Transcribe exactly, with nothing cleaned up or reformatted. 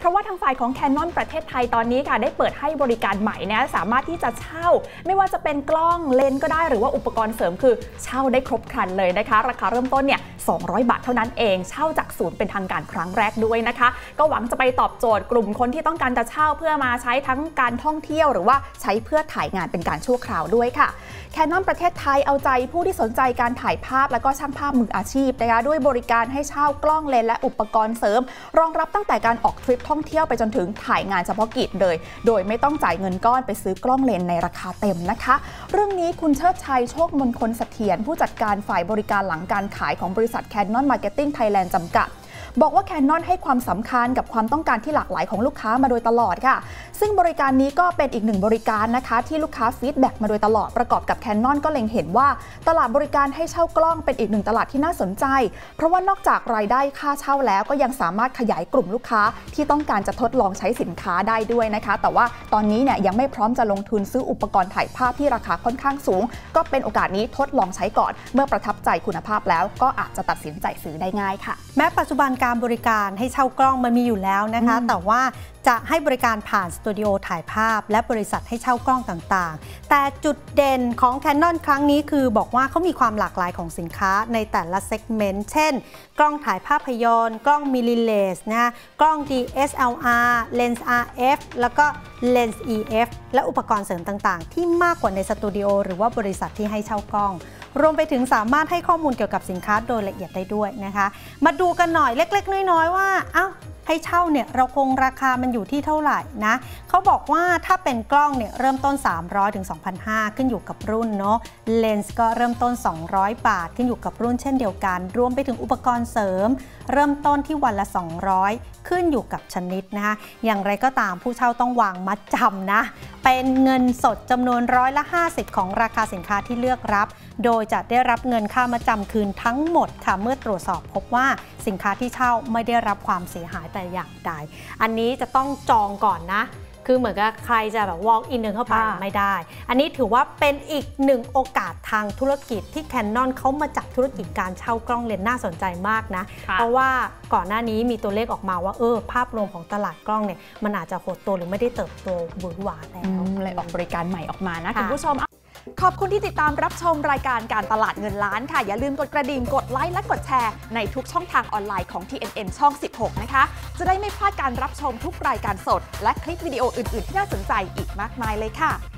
ราะว่าทางฝ่ายของ Canon ประเทศไทยตอนนี้ค่ะได้เปิดให้บริการใหม่นะสามารถที่จะเช่าไม่ว่าจะเป็นกล้องเลนส์ก็ได้หรือว่าอุปกรณ์เสริมคือเช่าได้ครบครันเลยนะคะราคาเริ่มต้นเนี่ยสองร้อยบาทเท่านั้นเองเช่าจากศูนย์เป็นทางการครั้งแรกด้วยนะคะก็หวังจะไปตอบโจทย์กลุ่มคนที่ต้องการจะเช่าเพื่อมาใช้ทั้งการท่องเที่ยวหรือว่าใช้เพื่อถ่ายงานเป็นการชั่วคราวด้วยค่ะ Canon ประเทศไทยเอาใจผู้ที่สนใจการถ่ายภาพและก็ช่างภาพมืออาชีพนะคะด้วยบริการให้เช่ากล้องเลนส์และอุปกรณ์เสริมรองรับตั้งแต่การออกทริปท่องเที่ยวไปจนถึงถ่ายงานเฉพาะกิจเลยโดยไม่ต้องจ่ายเงินก้อนไปซื้อกล้องเลนส์ในราคาเต็มนะคะเรื่องนี้คุณเชิดชัยโชคมงคลเสถียรผู้จัดการฝ่ายบริการหลังการขายของบริษัท Canon Marketing Thailand จำกัดบอกว่า Canon ให้ความสำคัญกับความต้องการที่หลากหลายของลูกค้ามาโดยตลอดค่ะซึ่งบริการนี้ก็เป็นอีกหนึ่งบริการนะคะที่ลูกค้าฟีดแบ็กมาโดยตลอดประกอบกับ Canon ก็เล็งเห็นว่าตลาดบริการให้เช่ากล้องเป็นอีกหนึ่งตลาดที่น่าสนใจเพราะว่านอกจากรายได้ค่าเช่าแล้วก็ยังสามารถขยายกลุ่มลูกค้าที่ต้องการจะทดลองใช้สินค้าได้ด้วยนะคะแต่ว่าตอนนี้เนี่ยยังไม่พร้อมจะลงทุนซื้ออุปกรณ์ถ่ายภาพที่ราคาค่อนข้างสูงก็เป็นโอกาสนี้ทดลองใช้ก่อนเมื่อประทับใจคุณภาพแล้วก็อาจจะตัดสินใจซื้อได้ง่ายค่ะแม้ปัจจุบันการบริการให้เช่ากล้องมันมีอยู่แล้วนะคะแต่ว่าจะให้บริการผ่านสตูดิโอถ่ายภาพและบริษัทให้เช่ากล้องต่างๆแต่จุดเด่นของ Canon ครั้งนี้คือบอกว่าเขามีความหลากหลายของสินค้าในแต่ละเซกเมนต์เช่นกล้องถ่ายภาพยนตร์กล้องมิเรอร์นะกล้อง ดี เอส แอล อาร์ เลนส์ อาร์ เอฟ แล้วก็เลนส์ อี เอฟ และอุปกรณ์เสริมต่างๆที่มากกว่าในสตูดิโอหรือว่าบริษัทที่ให้เช่ากล้องรวมไปถึงสามารถให้ข้อมูลเกี่ยวกับสินค้าโดยละเอียดได้ด้วยนะคะมาดูกันหน่อยเล็กๆน้อยๆว่าอ้าวให้เช่าเนี่ยเราคงราคามันอยู่ที่เท่าไหร่นะเขาบอกว่าถ้าเป็นกล้องเนี่ยเริ่มต้นสามร้อยถึง สองพันห้าร้อย ขึ้นอยู่กับรุ่นเนาะเลนส์ก็เริ่มต้นสองร้อยบาทขึ้นอยู่กับรุ่นเช่นเดียวกันรวมไปถึงอุปกรณ์เสริมเริ่มต้นที่วันละสองร้อยขึ้นอยู่กับชนิดนะคะอย่างไรก็ตามผู้เช่าต้องวางมัดจำนะเป็นเงินสดจำนวนร้อยละห้าสิบของราคาสินค้าที่เลือกรับโดยจะได้รับเงินค่ามัดจำคืนทั้งหมดค่ะเมื่อตรวจสอบพบว่าสินค้าที่เช่าไม่ได้รับความเสียหายแต่อย่างใดอันนี้จะต้องจองก่อนนะคือเหมือนกับใครจะแบบ walk in เดินเข้าไปไม่ได้อันนี้ถือว่าเป็นอีกหนึ่งโอกาสทางธุรกิจที่ Canon เขามาจับธุรกิจการเช่ากล้องเลนส์น่าสนใจมากนะเพราะว่าก่อนหน้านี้มีตัวเลขออกมาว่าเออภาพรวมของตลาดกล้องเนี่ยมันอาจจะหดตัวหรือไม่ได้เติบโตหวือหวาแล้วเลยออกบริการใหม่ออกมานะคุณผู้ชมขอบคุณที่ติดตามรับชมรายการการตลาดเงินล้านค่ะอย่าลืมกดกระดิ่งกดไลค์และกดแชร์ในทุกช่องทางออนไลน์ของ ที เอ็น เอ็น ช่องสิบหกนะคะจะได้ไม่พลาดการรับชมทุกรายการสดและคลิปวิดีโออื่นๆที่น่าสนใจอีกมากมายเลยค่ะ